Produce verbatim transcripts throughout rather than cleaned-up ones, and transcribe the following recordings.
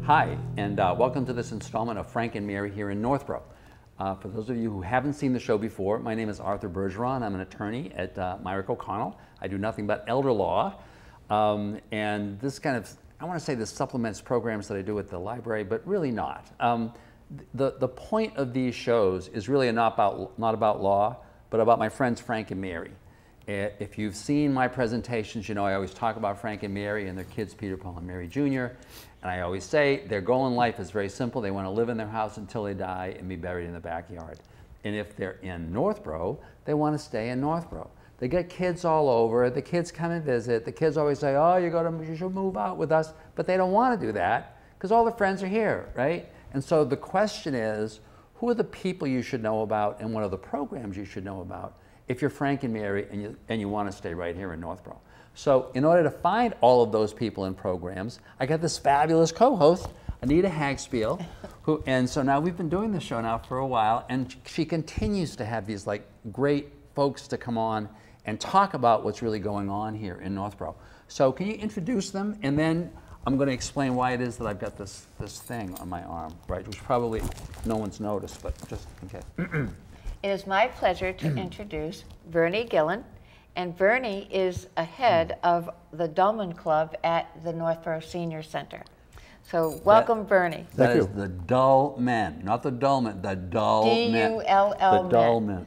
Hi, and uh, welcome to this installment of Frank and Mary here in Northborough. Uh, for those of you who haven't seen the show before, my name is Arthur Bergeron. I'm an attorney at uh, Myrick O'Connell. I do nothing but elder law. Um, and this kind of, I want to say this supplements programs that I do at the library, but really not. Um, the, the point of these shows is really not about, not about law, but about my friends Frank and Mary. If you've seen my presentations, you know I always talk about Frank and Mary and their kids, Peter, Paul, and Mary Junior And I always say their goal in life is very simple. They want to live in their house until they die and be buried in the backyard. And if they're in Northborough, they want to stay in Northborough. They get kids all over. The kids come and visit. The kids always say, oh, you, gotta, you should move out with us. But they don't want to do that because all the friends are here, right? And so the question is, who are the people you should know about and what are the programs you should know about if you're Frank and Mary and you, and you want to stay right here in Northborough? So in order to find all of those people and programs, I got this fabulous co-host, Anita Hagspiel, who, and so now we've been doing this show now for a while, and she continues to have these like great folks to come on and talk about what's really going on here in Northborough. So can you introduce them, and then I'm going to explain why it is that I've got this, this thing on my arm, right, which probably no one's noticed, but just in case. It is my pleasure to introduce Vernie Gillen, and Vernie is a head of the Dolman Club at the Northborough Senior Center. So welcome, that, Vernie. That Thank is you. the dull men, not the dull men, the dull men. D U L L The dull men.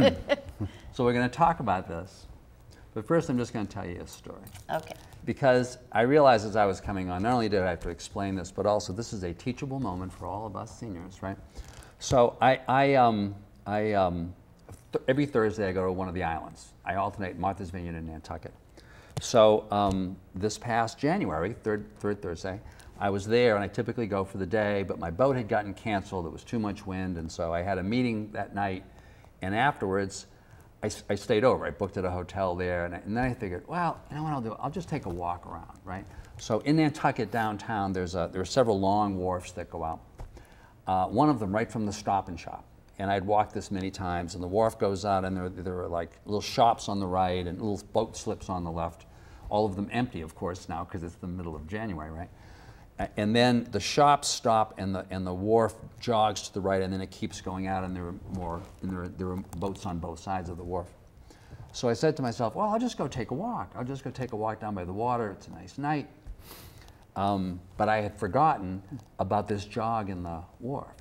So we're going to talk about this, but first I'm just going to tell you a story. Okay. Because I realized as I was coming on, not only did I have to explain this, but also this is a teachable moment for all of us seniors, right? So I, I, um, I um, th every Thursday I go to one of the islands. I alternate Martha's Vineyard and Nantucket. So um, this past January, third, third Thursday, I was there, and I typically go for the day, but my boat had gotten canceled. It was too much wind, and so I had a meeting that night, and afterwards I, I stayed over. I booked at a hotel there, and, I, and then I figured, well, you know what I'll do? I'll just take a walk around, right? So in Nantucket downtown, there's a, there are several long wharfs that go out. Uh, one of them right from the Stop and Shop. And I'd walked this many times, and the wharf goes out, and there, there are like little shops on the right and little boat slips on the left. All of them empty, of course, now because it's the middle of January, right? And then the shops stop, and the and the wharf jogs to the right, and then it keeps going out, and there are more, and there are, there are boats on both sides of the wharf. So I said to myself, well, I'll just go take a walk. I'll just go take a walk down by the water. It's a nice night. Um, but I had forgotten about this jog in the wharf.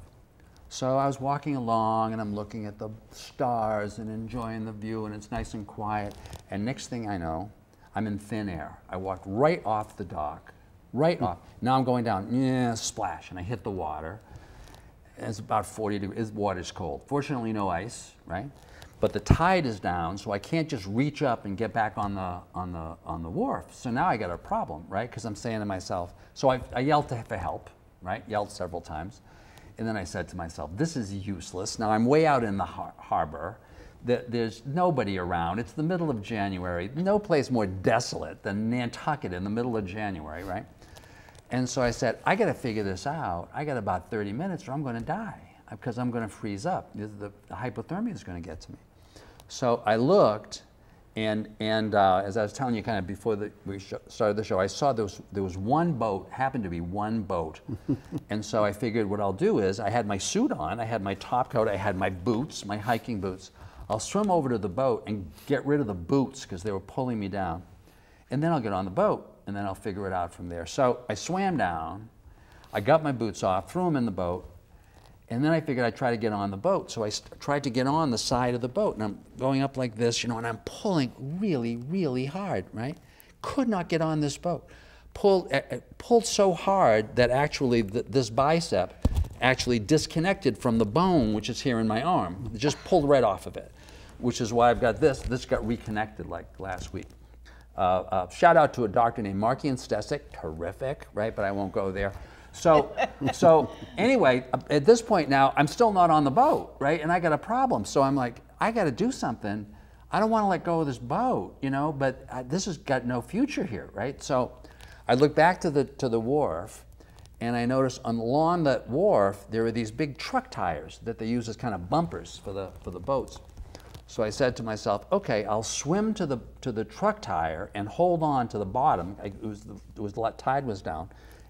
So I was walking along, and I'm looking at the stars and enjoying the view, and it's nice and quiet. And next thing I know, I'm in thin air. I walked right off the dock, right off. Now I'm going down, yeah, splash, and I hit the water. It's about forty degrees, the water's cold. Fortunately, no ice, right? But the tide is down, so I can't just reach up and get back on the, on the, on the wharf. So now I got a problem, right? Because I'm saying to myself, so I, I yelled to, for help, right? Yelled several times. And then I said to myself, this is useless. Now I'm way out in the har harbor. There's nobody around. It's the middle of January. No place more desolate than Nantucket in the middle of January, right? And so I said, I got to figure this out. I got about thirty minutes or I'm going to die because I'm going to freeze up. The, the, the hypothermia is going to get to me. So I looked, and, and uh, as I was telling you kind of before the, we sh started the show, I saw there was, there was one boat, happened to be one boat. And so I figured what I'll do is, I had my suit on, I had my top coat, I had my boots, my hiking boots. I'll swim over to the boat and get rid of the boots because they were pulling me down. And then I'll get on the boat, and then I'll figure it out from there. So I swam down, I got my boots off, threw them in the boat, and then I figured I'd try to get on the boat. So I tried to get on the side of the boat, and I'm going up like this, you know, and I'm pulling really, really hard, right? Could not get on this boat. Pulled, uh, pulled so hard that actually th this bicep actually disconnected from the bone, which is here in my arm. It just pulled right off of it, which is why I've got this. This got reconnected like last week. Uh, uh, shout out to a doctor named Markian Stesic, terrific, right? But I won't go there. So, so anyway, at this point now, I'm still not on the boat, right? And I got a problem. So I'm like, I got to do something. I don't want to let go of this boat, you know, but I, this has got no future here, right? So I look back to the, to the wharf, and I notice along that wharf, there are these big truck tires that they use as kind of bumpers for the, for the boats. So I said to myself, okay, I'll swim to the, to the truck tire and hold on to the bottom. I, it was the, it was, the tide was down.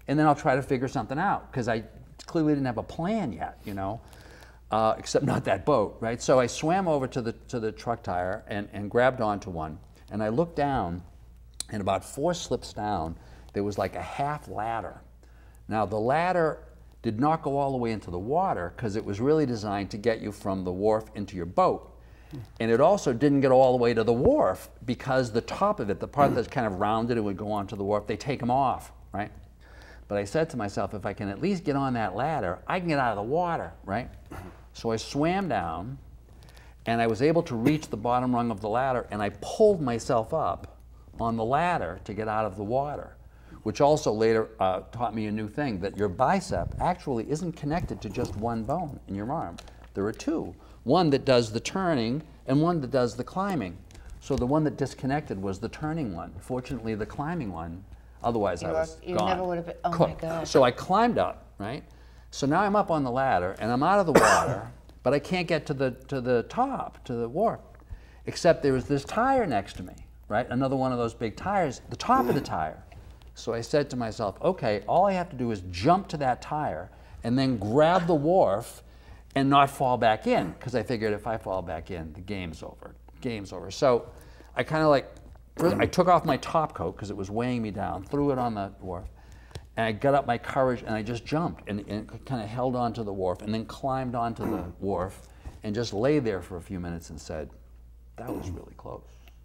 and then I'll try to figure something out, because I clearly didn't have a plan yet, you know, uh, except not that boat, right? So I swam over to the, to the truck tire and, and grabbed onto one, and I looked down, and about four slips down, there was like a half ladder. Now the ladder did not go all the way into the water, because it was really designed to get you from the wharf into your boat. And it also didn't get all the way to the wharf, because the top of it, the part that's kind of rounded and would go onto the wharf, they take them off, right? But I said to myself, if I can at least get on that ladder, I can get out of the water, right? So I swam down, and I was able to reach the bottom rung of the ladder, and I pulled myself up on the ladder to get out of the water, which also later uh, taught me a new thing, that your bicep actually isn't connected to just one bone in your arm. There are two, one that does the turning and one that does the climbing. So the one that disconnected was the turning one. Fortunately, the climbing one, otherwise You I are- was you gone. never would have been- oh my Cooked. God. So I climbed up, right? So now I'm up on the ladder, and I'm out of the water, but I can't get to the, to the top, to the wharf, except there was this tire next to me, right? Another one of those big tires, the top of the tire. So I said to myself, okay, all I have to do is jump to that tire and then grab the wharf and not fall back in, because I figured if I fall back in, the game's over, game's over. So I kind of like, first I took off my top coat because it was weighing me down, threw it on the wharf, and I got up my courage and I just jumped and, and kind of held onto the wharf, and then climbed onto the wharf and just lay there for a few minutes and said, that was really close.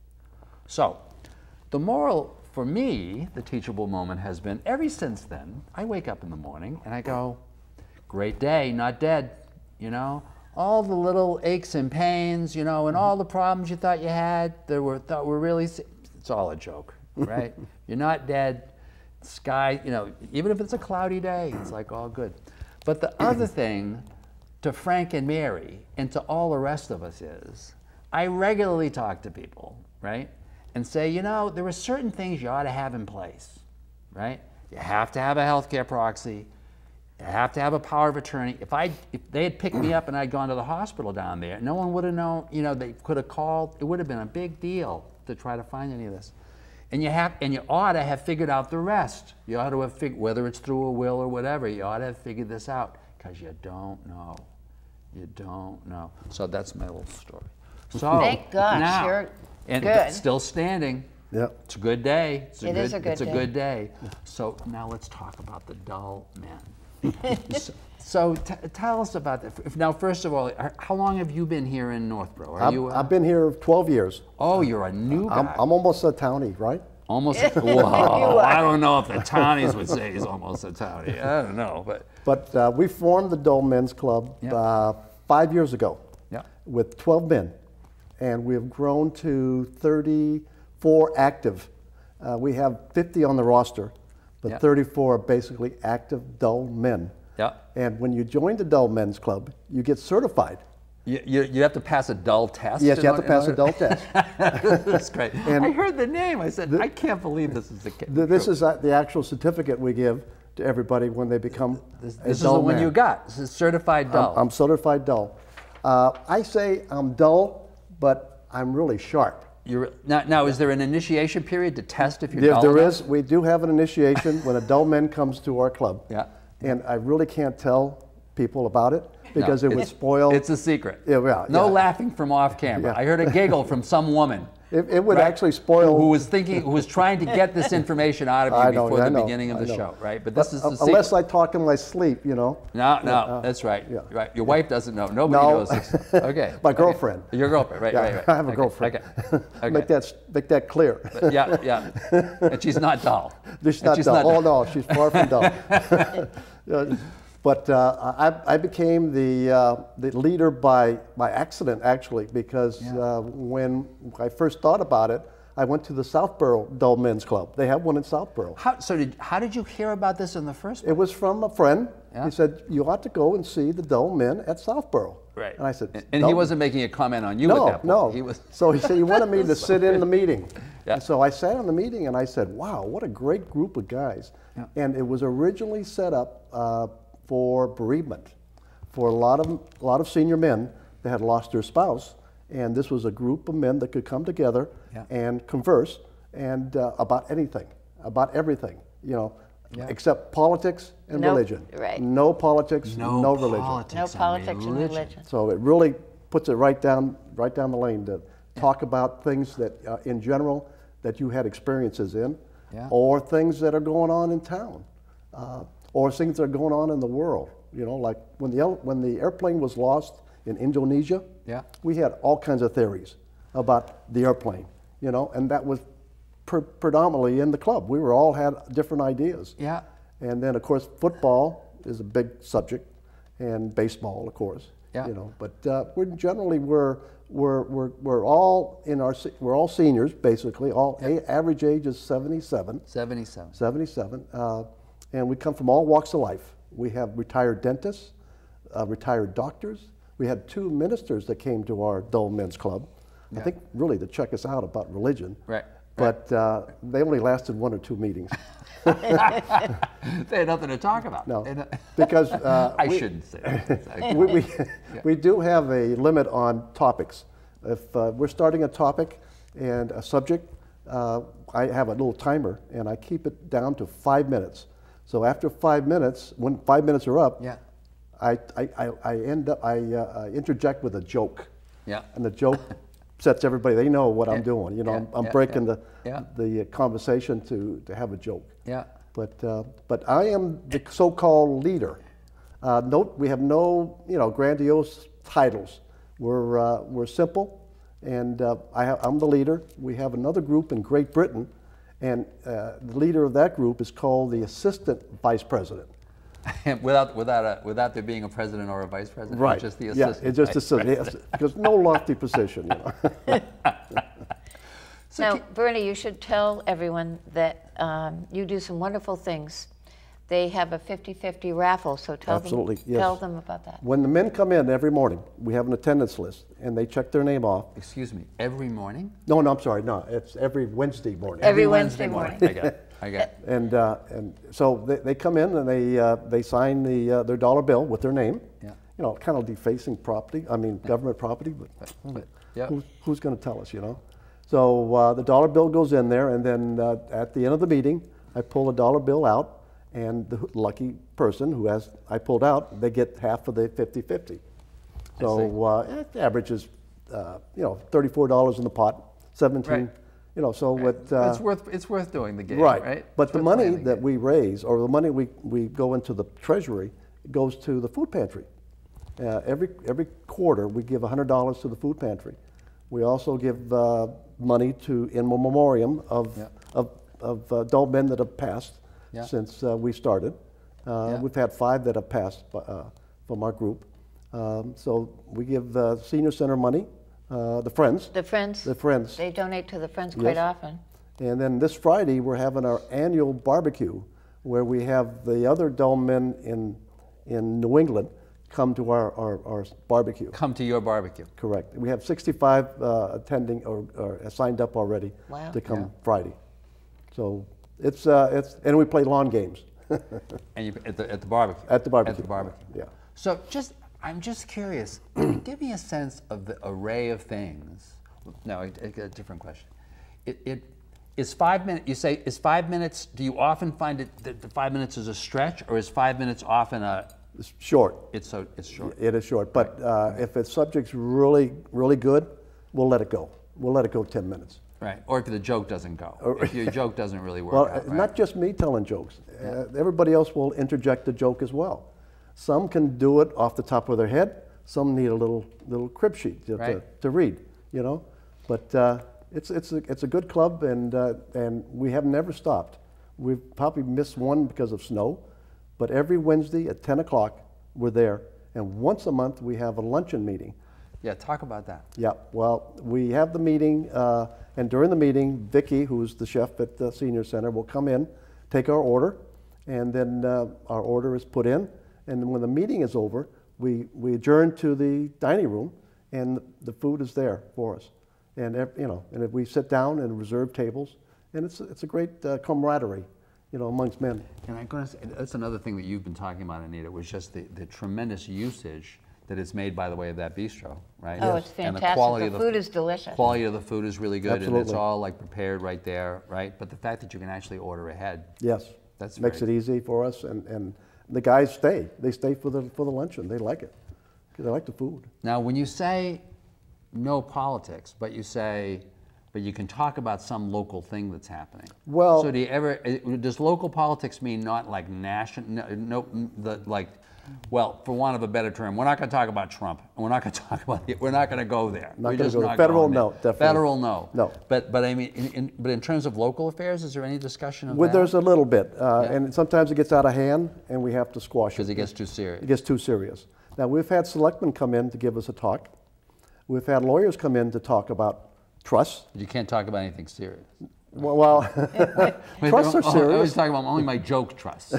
So the moral for me, the teachable moment has been, ever since then, I wake up in the morning and I go, great day, not dead, you know? All the little aches and pains, you know, and all the problems you thought you had that were, thought were really, it's all a joke, right? You're not dead. Sky, you know, even if it's a cloudy day, it's like all good. But the other thing to Frank and Mary and to all the rest of us is, I regularly talk to people, right? And say, you know, there are certain things you ought to have in place, right? You have to have a healthcare proxy. You have to have a power of attorney. If I, if they had picked me up and I'd gone to the hospital down there, no one would have known, you know, they could have called. It would have been a big deal to try to find any of this. And you have, and you ought to have figured out the rest. You ought to have figured, whether it's through a will or whatever, you ought to have figured this out, because you don't know. You don't know. So that's my little story. So Thank gosh, now, you're and good. it's still standing. Yep. It's a good day. It's a It good, is a good it's day. a good day. So now let's talk about the dull men. so so t tell us about that. If- Now, first of all, are- how long have you been here in Northborough? Are I've, you? uh, I've been here twelve years. oh, you're a new guy. I'm, I'm almost a townie, right? Almost. Whoa, I don't know if the townies would say he's almost a townie. I don't know, but But uh, we formed the Dole Men's Club Yeah. uh, five years ago yeah. with twelve men. And we have grown to thirty-four active. Uh, we have fifty on the roster, but Yeah. thirty-four are basically active Dole men. Yeah. And when you join the Dole Men's Club, you get certified. You, you, you have to pass a dull test? Yes, in you have to order- pass a Dole test. That's great. And I heard the name. I said, I can't believe this is the case. Th- This is uh, the actual certificate we give to everybody when they become This, a this is the Dole one man. you got. This is certified dull. I'm, I'm certified dull. Uh, I say I'm dull, but I'm really sharp. You're, now, now, is there an initiation period to test if you're There, dull there enough? is. We do have an initiation when a dull man comes to our club. Yeah. And I really can't tell people about it because No, it would it's- spoil. It's a secret. Yeah, well, no yeah. laughing from off camera. Yeah. I heard a giggle from some woman. It, it would right, actually spoil. Who was thinking, who was trying to get this information out of you I know, before I the know, beginning of I the know. show, right? But this is the uh, secret. unless I talk in my sleep, you know. No, no, uh, that's right. yeah. Right. Your wife doesn't know. Nobody No. knows this. Okay. My okay. girlfriend. Your girlfriend, right, Yeah, right, right. I have a Okay, girlfriend. Okay. okay. Make that make that clear. Yeah, yeah. And she's not dull. She's And not she's dull. not Oh no, she's far from dull. Uh, But uh, I, I became the uh, the leader by by accident, actually, because Yeah. uh, when I first thought about it, I went to the Southborough Dull Men's Club. They have one in Southborough. How, so did, how did you hear about this in the first place? It was from a friend. Yeah. He said, you ought to go and see the Dull Men at Southborough. Right. And I said, And, and he "Dull- wasn't making a comment on you no, at that point. no. He was. So he said he wanted me to sit in the meeting. Yeah. And so I sat in the meeting and I said, wow, what a great group of guys. Yeah. And it was originally set up uh, for bereavement, for a lot of a lot of senior men that had lost their spouse. And this was a group of men that could come together Yeah. and converse and uh, about anything, about everything. You know, Yeah. except politics and No- religion. right. No politics, no, No religion. politics. No and politics and religion. religion. So it really puts it right down, right down the lane to talk about things that, uh, in general, that you had experiences in, Yeah. or things that are going on in town, uh, or things that are going on in the world. You know, like when the el- when the airplane was lost in Indonesia, Yeah. we had all kinds of theories about the airplane. You know, and that was pre- predominantly in the club. We were all had different ideas. Yeah. And then, of course, football is a big subject, and baseball, of course. Yeah. You know, but uh, we're generally we're we're we're we're all in our se- we're all seniors basically. All a- average age is seventy-seven. seventy-seven. seventy-seven, uh, and we come from all walks of life. We have retired dentists, uh, retired doctors. We had two ministers that came to our Dole Men's Club. I Yeah. think really to check us out about religion. Right. But uh, they only lasted one or two meetings. They had nothing to talk about. No, They had no- because uh, I we- shouldn't say that. we, we, we do have a limit on topics. If uh, we're starting a topic and a subject, uh, I have a little timer and I keep it down to five minutes. So after five minutes, when five minutes are up, Yeah. I, I, I, I end up, I, uh, I interject with a joke. Yeah. And the joke sets everybody, they know what Yeah, I'm doing. You know, yeah, I'm, I'm yeah, breaking yeah, the, yeah. the uh, conversation to, to have a joke. Yeah. But, uh, but I am the so-called leader. Uh, note, we have no, you know, grandiose titles. We're, uh, we're simple, and uh, I have, I'm the leader. We have another group in Great Britain, and uh, the leader of that group is called the assistant vice president. without without a without there being a president or a vice president. Right. Just the Yeah, assistant. it's just vice assistant. president. Yes, because no lofty position, you know. So Now, can- Bernie, you should tell everyone that um, you do some wonderful things. They have a fifty fifty raffle, so tell Absolutely, them yes. tell them about that. When the men come in every morning, we have an attendance list, and they check their name off. Excuse me. Every morning. No, no, I'm sorry, no, it's every Wednesday morning. Every Wednesday morning. I get it. I get it. And, uh, and so they, they come in and they, uh, they sign the, uh, their dollar bill with their name. Yeah. You know, kind of defacing property, I mean, government property, but But, yeah. who's, who's going to tell us, you know? So uh, the dollar bill goes in there, and then uh, at the end of the meeting, I pull the dollar bill out, and the lucky person who has, I pulled out, they get half of the fifty fifty. So uh, it averages, uh, you know, thirty-four dollars in the pot, seventeen, Right. you know, so what. Uh, it's worth it's worth doing the game, Right, right? but It's the worth money playing the that game. we raise, or the money we, we go into the treasury, goes to the food pantry. Uh, every, every quarter, we give one hundred dollars to the food pantry. We also give uh, money to, in memoriam of, Yeah. of, of uh, adult men that have passed Yeah. since uh, we started. Uh, Yeah. We've had five that have passed uh, from our group. Um, so we give the senior center money, uh, the Friends, The Friends, the Friends. they donate to the Friends quite Yes. often. And then this Friday, we're having our annual barbecue, where we have the other Dome men in, in New England come to our, our, our barbecue. Come to your barbecue. Correct. We have sixty-five uh, attending or, or signed up already Wow. to come Yeah. Friday. So it's, uh, it's, and we play lawn games And you at the at the barbecue. at the barbecue. At the barbecue. Yeah. So just, I'm just curious. Give me a sense of the array of things. No, a, a different question. It, it is five minutes. You say is five minutes. Do you often find it that the five minutes is a stretch, or is five minutes often a? It's short. It's so it's short. It is short. But uh, if its subject's really, really good, we'll let it go. We'll let it go ten minutes. Right. Or if the joke doesn't go. If your joke doesn't really work Well, out. uh, Right? not just me telling jokes. Uh, everybody else will interject a joke as well. Some can do it off the top of their head. Some need a little little crib sheet to, to, Right. to read, you know. But uh, it's it's a, it's a good club, and uh, and we have never stopped. We've probably missed one because of snow, but every Wednesday at ten o'clock we're there, and once a month we have a luncheon meeting. Yeah. Talk about that. Yeah, well, we have the meeting, uh, and during the meeting, Vicki, who's the chef at the senior center, will come in, take our order, and then uh, our order is put in. And then when the meeting is over, we, we adjourn to the dining room, and the food is there for us. And ev- you know, and if we sit down and reserve tables, and it's it's a great uh, camaraderie, you know, amongst men. And I'm going to say, that's another thing that you've been talking about, Anita, was just the, the tremendous usage that is made by the way of that bistro, right? Oh, it's And fantastic. quality The of food is delicious. Quality of the food is really good, and it's Absolutely. all like prepared right there, right? But the fact that you can actually order ahead, Yes. That's Makes very it easy for us, and, and the guys stay. They stay for the, for the luncheon. They like it, because they like the food. Now, when you say no politics, but you say, but you can talk about some local thing that's happening. Well- so do you ever, eh, does local politics mean not like national, no, no the, like, well, for want of a better term, we're not going to talk about Trump, and we're not going to talk about it, we're not going to go there. Not We're gonna just go there. not Federal, going there. no, definitely. Federal, no. No. But, but I mean, in, in, but in terms of local affairs, is there any discussion of Well, that? there's a little bit, uh, Yeah. and sometimes it gets out of hand, and we have to squash it. Because it gets too serious. It gets too serious. Now, we've had selectmen come in to give us a talk. We've had lawyers come in to talk about trust. You can't talk about anything serious. Well, well Wait, trusts are oh, I was serious. talking about only my joke trusts.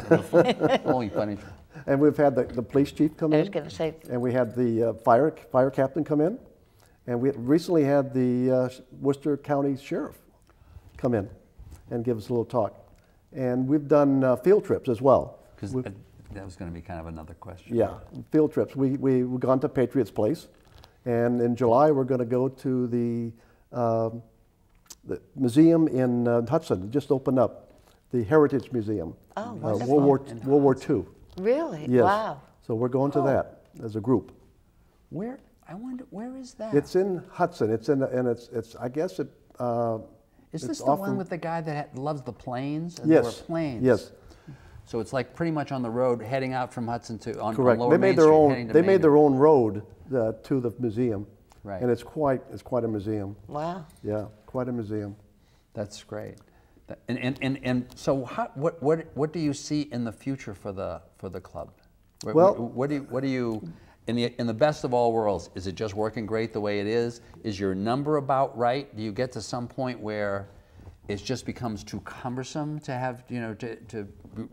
Only funny trusts. And we've had the, the police chief come I in. was going to say, And we had the uh, fire, fire captain come in. And we recently had the uh, Worcester County Sheriff come in and give us a little talk. And we've done uh, field trips as well. Because We've- that was going to be kind of another question. Yeah, field trips. We, we, we've gone to Patriots Place. And in July, we're going to go to the, um, the museum in uh, Hudson. It just opened up, the Heritage Museum. Oh, uh, wonderful. World War, World War Two. really? Yes. Wow. So we're going to Oh. that as a group. Where, I wonder, where is that? It's in Hudson. It's in, and it's, it's. I guess it. Uh, is it's this the off one the- with the guy that ha- loves the planes? And Yes. There were planes. Yes. So it's like pretty much on the road heading out from Hudson to, on, Correct. on Lower They made Main their Street, own. heading to They made Maynard. their own road uh, to the museum. Right. And it's quite. It's quite a museum. Wow. Yeah, quite a museum. That's great. That- And, and, and, and so how, what, what, what do you see in the future for the, for the club? What, Well- what, what do you, what do you, in the, in the best of all worlds, is it just working great the way it is? Is your number about right? Do you get to some point where it just becomes too cumbersome to have, you know, to, to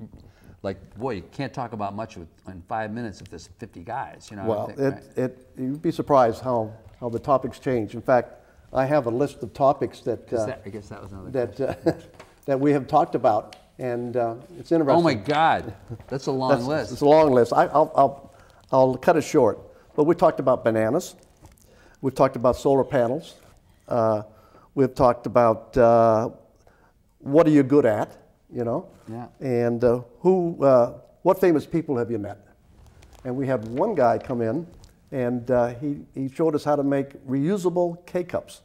like, boy, you can't talk about much with, in five minutes if there's fifty guys, you know? I Well, think, it, right? it. You'd be surprised how how the topics change. In fact, I have a list of topics that Is uh, that- I guess that was another that question. uh, that we have talked about, and uh, it's interesting. Oh my God, that's a long That's- list. It's a long list. I, I'll, I'll, I'll cut it short. But we talked about bananas. We've talked about solar panels. Uh, we've talked about uh, what are you good at, you know? Yeah. And uh, who, uh, what famous people have you met? And we had one guy come in, and uh, he, he showed us how to make reusable K-cups.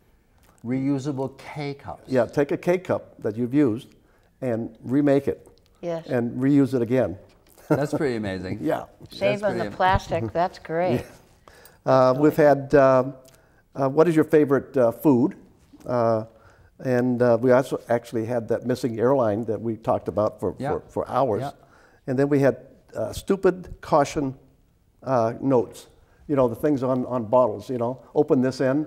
Reusable K-cups. Yeah, take a K-cup that you've used and remake it. Yes. And reuse it again. That's pretty amazing. Yeah. Save That's on the pretty am- plastic. That's great. Uh, we've had, um, uh, what is your favorite uh, food? Uh, and uh, we also actually had that missing airline that we talked about for, Yeah. for, for hours. Yeah. And then we had uh, stupid caution uh, notes, you know, the things on, on bottles, you know, open this end.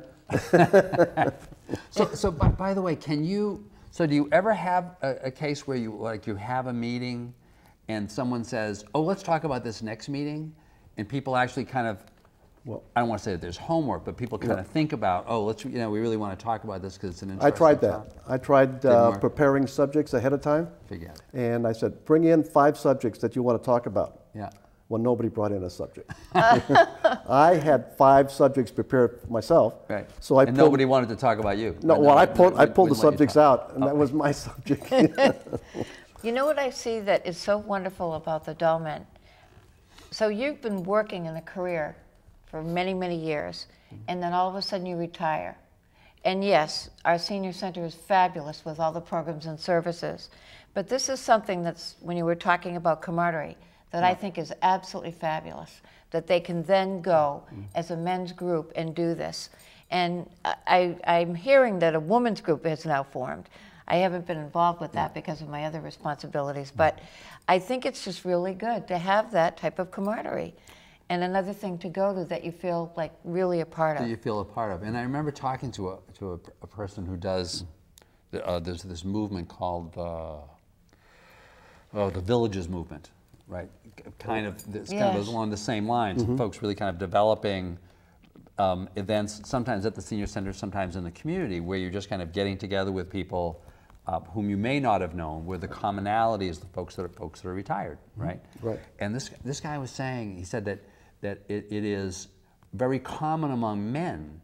So, so by, by the way, can you, so do you ever have a, a case where you, like, you have a meeting and someone says, oh, let's talk about this next meeting? And people actually kind of, Well, I don't want to say that there's homework, but people kind Yeah. of think about, oh, let's, you know, we really want to talk about this because it's an I interesting tried that. topic. I tried Didn't uh, work. preparing subjects ahead of time. Forget it. And I said, bring in five subjects that you want to talk about. Yeah. Well, nobody brought in a subject. I had five subjects prepared myself. Right. So I and pulled, nobody wanted to talk about you. No, But well, I they pulled, I wouldn't- pulled the wouldn't let you subjects talk. out, and that was my subject. You know what I see that is so wonderful about the Dolmen? So you've been working in a career for many, many years, and then all of a sudden you retire. And yes, our senior center is fabulous with all the programs and services, but this is something that's, when you were talking about camaraderie, that I think is absolutely fabulous, that they can then go as a men's group and do this. And I, I'm hearing that a women's group has now formed. I haven't been involved with that because of my other responsibilities, but I think it's just really good to have that type of camaraderie. And another thing to go to that you feel like really a part That of. you feel a part of. And I remember talking to a, to a, a person who does, uh, there's this movement called uh, oh, the Villages Movement, right? Kind of, it's kind of Yes. along the same lines. Folks really kind of developing um, events, sometimes at the senior center, sometimes in the community, where you're just kind of getting together with people uh, whom you may not have known, where the commonality is the folks that are folks that are retired, right? Right. And this this guy was saying, he said that that it, it is very common among men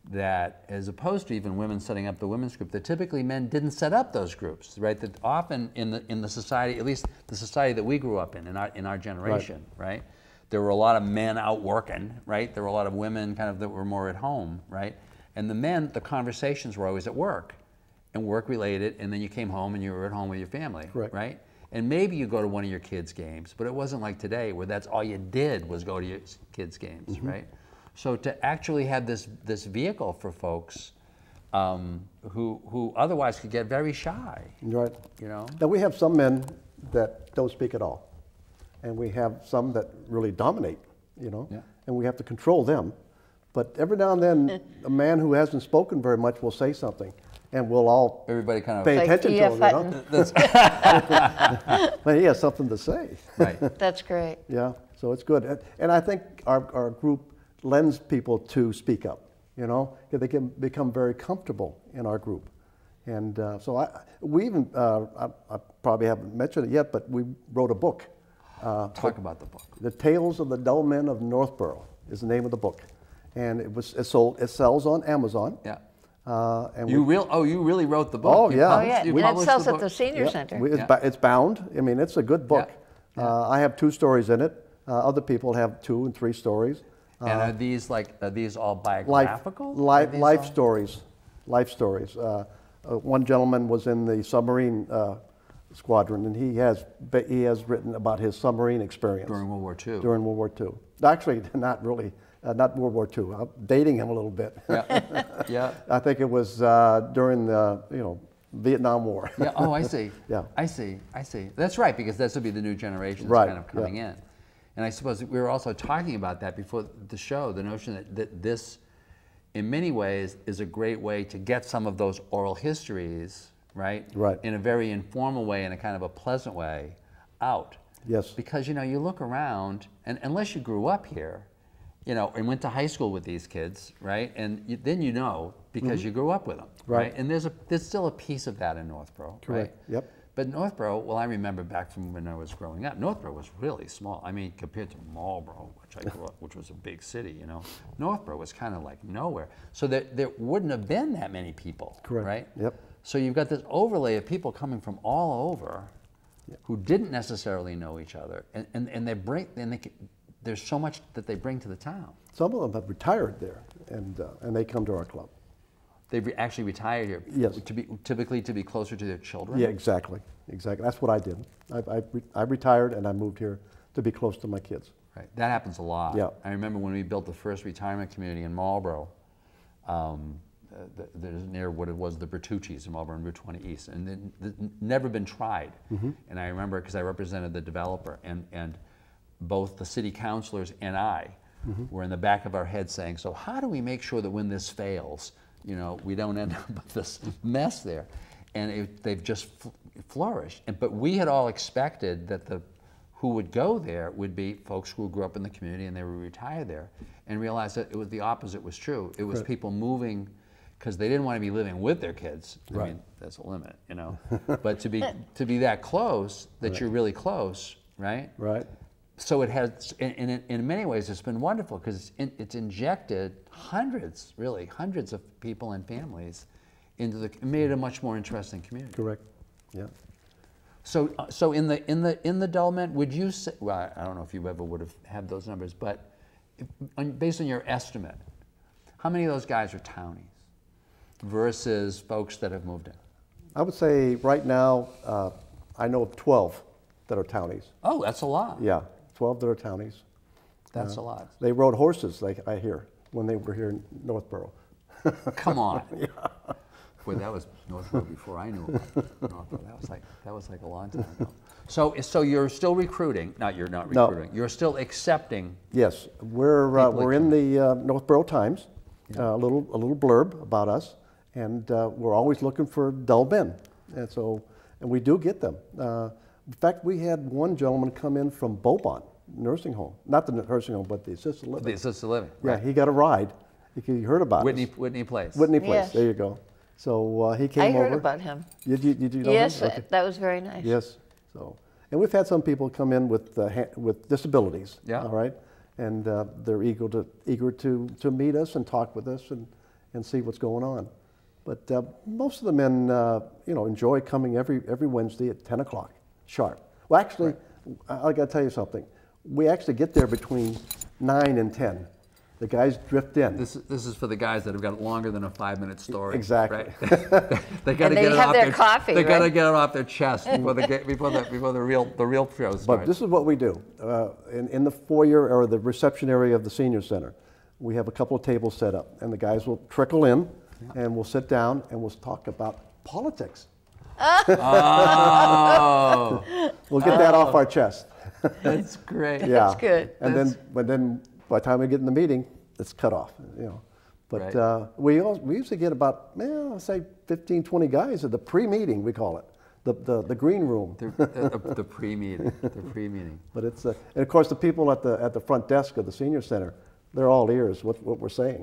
that as opposed to even women setting up the women's group, that typically men didn't set up those groups, right? That often in the in the society, at least the society that we grew up in, in our in our generation, right? right? There were a lot of men out working, right? There were a lot of women kind of that were more at home, right? And the men, the conversations were always at work and work related, and then you came home and you were at home with your family, Correct. right? And maybe you go to one of your kids' games, but it wasn't like today where that's all you did was go to your kids' games, mm-hmm. right? So to actually have this this vehicle for folks um, who who otherwise could get very shy, Right. you know? Now, we have some men that don't speak at all, and we have some that really dominate, you know, Yeah. and we have to control them. But every now and then, a man who hasn't spoken very much will say something, and we'll all Everybody kind of pay Like attention E to F him, you know. That's, But he has something to say. right. That's great. Yeah, so it's good. And, and I think our, our group lends people to speak up, you know, 'cause they can become very comfortable in our group. And uh, so I, we even, uh, I, I probably haven't mentioned it yet, but we wrote a book. Uh, Talk about the book. The Tales of the Dull Men of Northborough is the name of the book. And it was it sold, it sells on Amazon. Yeah. Uh, and You we, real? Oh, you really wrote the book? Oh, You yeah. Oh, published- yeah. you And it published sells the at book? the senior yeah, center. we- it's, Yeah. ba- it's bound. I mean, it's a good book. Yeah. Uh, I have two stories in it. Uh, other people have two and three stories. And are these like, are these all Life, biographical? life, Are these life all- stories. Life stories. Uh, uh, one gentleman was in the submarine uh, squadron, and he has ba- he has written about his submarine experience During World War Two. during World War Two. Actually, not really, uh, not World War Two. I'm dating him a little bit. Yeah. yeah. I think it was uh, during the you know Vietnam War. Yeah. Oh, I see. Yeah. I see. I see. That's right, because this will be the new generation that's Right, kind of coming yeah. in. And I suppose we were also talking about that before the show, the notion that, that this, in many ways, is a great way to get some of those oral histories, right? Right. In a very informal way, in a kind of a pleasant way, out. Yes. Because, you know, you look around, and unless you grew up here, you know, and went to high school with these kids, right? And you, then you know, because you grew up with them, right? Right. And there's a there's still a piece of that in Northborough, Correct. right? Yep. But Northborough, well, I remember back from when I was growing up, Northborough was really small. I mean, compared to Marlborough, which I grew up, which was a big city, you know, Northborough was kind of like nowhere. So there, there wouldn't have been that many people, Correct. right? Yep. So you've got this overlay of people coming from all over who didn't necessarily know each other, and, and, and they bring, and they, there's so much that they bring to the town. Some of them have retired there, and uh, and they come to our club. They've re- actually retired here, Yes. to be, typically to be closer to their children. Yeah, exactly, exactly. That's what I did. I, I, re- I retired and I moved here to be close to my kids. Right. That happens a lot. Yeah. I remember when we built the first retirement community in Marlborough, um, uh, th- there's near what it was the Bertucci's in Marlborough and Route twenty East, and it, it never been tried. Mm-hmm. And I remember because I represented the developer, and, and both the city councilors and I Mm-hmm. were in the back of our head saying, so how do we make sure that when this fails, you know, we don't end up with this mess there? And it, they've just fl- flourished. And, but we had all expected that the who would go there would be folks who grew up in the community and they were retired there, and realized that it was the opposite was true. It was Right. people moving because they didn't want to be living with their kids. I Right. mean, that's a limit, you know. But to be to be that close, that Right. you're really close, right? Right. So it has, and in, in, in many ways, it's been wonderful because it's, in, it's injected hundreds, really hundreds of people and families into the, it made it a much more interesting community. Correct. Yeah. So, uh, so in the in the in the dull men, would you say? Well, I don't know if you ever would have had those numbers, but if, on, based on your estimate, how many of those guys are townies versus folks that have moved in? I would say right now, uh, I know of twelve that are townies. Oh, that's a lot. Yeah, twelve that are townies. That's a lot. They rode horses, like I hear, when they were here in Northborough. Come on. Boy, that was Northborough before I knew about Northborough. That was like that was like a long time ago. So, so you're still recruiting? Not you're not No. recruiting. You're still accepting. Yes, we're, uh, People we're in the uh, Northborough Times, uh, a little a little blurb about us, and uh, we're always looking for dull men, and so and we do get them. Uh, in fact, we had one gentleman come in from Beaumont nursing home, not the nursing home, but the assisted living. The assisted living. Yeah, right. he got a ride. You heard about Whitney us. Whitney Place. Whitney Place. Yes. There you go. So uh, he came I over. heard about him. Did you? Did you know Yes, him? Okay. that was very nice. Yes. So, and we've had some people come in with uh, ha- with disabilities. Yeah. All right, and uh, they're eager to eager to to meet us and talk with us and and see what's going on. But uh, most of the men, uh, you know, enjoy coming every every Wednesday at ten o'clock sharp. Well, actually, I, I got to tell you something. We actually get there between nine and ten. The guys drift in. This, this is for the guys that have got longer than a five-minute story. Exactly. Right? they got to And they get it have off their their coffee, They got to right? get it off their chest before the get, before the before the real the real show starts. But this is what we do. Uh, in, in the foyer or the reception area of the senior center, we have a couple of tables set up, and the guys will trickle in, yeah. and we'll sit down and we'll talk about politics. Oh, We'll get that off our chest. that's great. Yeah. That's good. And That's- then, but then by the time we get in the meeting, it's cut off. You know. But Right. uh, we al- we usually get about, well, I'll say fifteen, twenty guys at the pre-meeting, we call it, the the, the green room. The, the, the pre-meeting, the pre-meeting. But it's uh, and of course the people at the at the front desk of the senior center, they're all ears what what we're saying.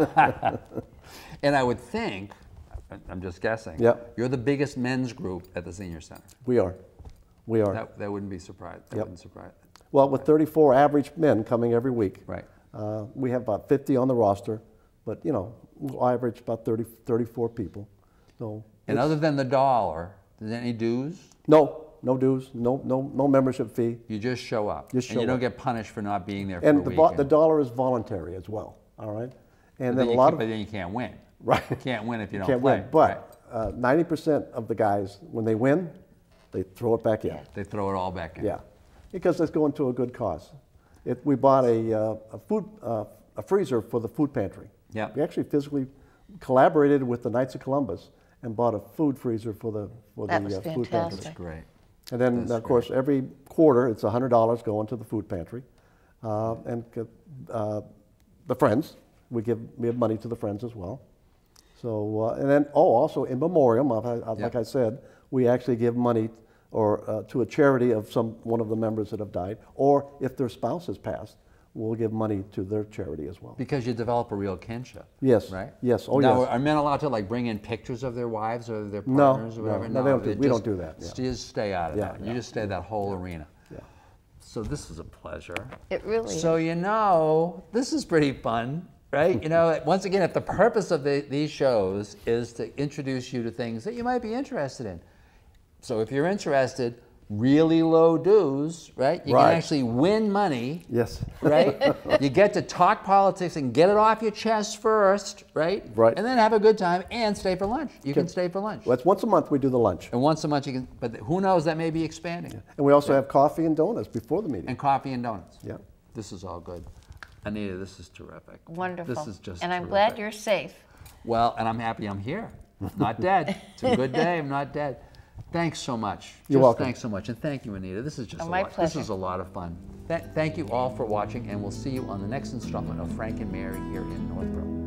And I would think, I'm just guessing, Yeah. you're the biggest men's group at the senior center. We are, we are. That, that wouldn't be surprised. That Yep. wouldn't surprise. Well, with thirty-four average men coming every week, Right. uh, we have about fifty on the roster, but you know, we'll average about thirty, thirty-four people. So And it's- other than the dollar, is there any dues? no, no dues, no no no membership fee, You just show up. Just and you show don't up. get punished for not being there for and a the week. vo- the dollar is voluntary as well. All right, and but, then then a you lot can't, of but then you can't win. right. You can't win if you don't Can't play. win, but uh, ninety percent of the guys, when they win, they throw it back in. Right. They throw it all back in. Yeah, because it's going to a good cause. It, we bought a, uh, a food uh, a freezer for the food pantry. Yeah. We actually physically collaborated with the Knights of Columbus and bought a food freezer for the for That the was uh, food pantry. That's great. And then, That's of course, every quarter it's one hundred dollars going to the food pantry, uh, and uh, the friends. We give we have money to the friends as well. So uh, and then oh, also in memoriam, of, uh, like Yeah. I said, we actually give money or uh, to a charity of some one of the members that have died, or if their spouse has passed, we'll give money to their charity as well. Because you develop a real kinship. Yes. Right? Yes. Oh, now, yes. are men allowed to like bring in pictures of their wives or their No, partners or no, whatever? no, they don't do- we just- don't do that, yeah. Just stay out of Yeah, that. yeah. You just stay that whole arena. Yeah. So this is a pleasure. It really So is. you know, this is pretty fun, right? You know, once again, if the purpose of the, these shows is to introduce you to things that you might be interested in. So if you're interested, really low dues, right? You Right. can actually win money, Yes. right? You get to talk politics and get it off your chest first, right? Right. And then have a good time and stay for lunch. You can Okay. stay for lunch. Well, it's once a month we do the lunch, And once a month you can, but who knows, that may be expanding. and we also have coffee and donuts before the meeting. And coffee and donuts. Yeah. This is all good. Anita, this is terrific. Wonderful. This is just and I'm terrific. glad you're safe. Well, and I'm happy I'm here. Not dead. It's a good day. I'm not dead. Thanks so much. You're Just welcome. Thanks so much. And thank you, Anita. This is just Oh, a my lot. This pleasure. is a lot of fun. Th- thank you all for watching, and we'll see you on the next installment of Frank and Mary here in Northborough.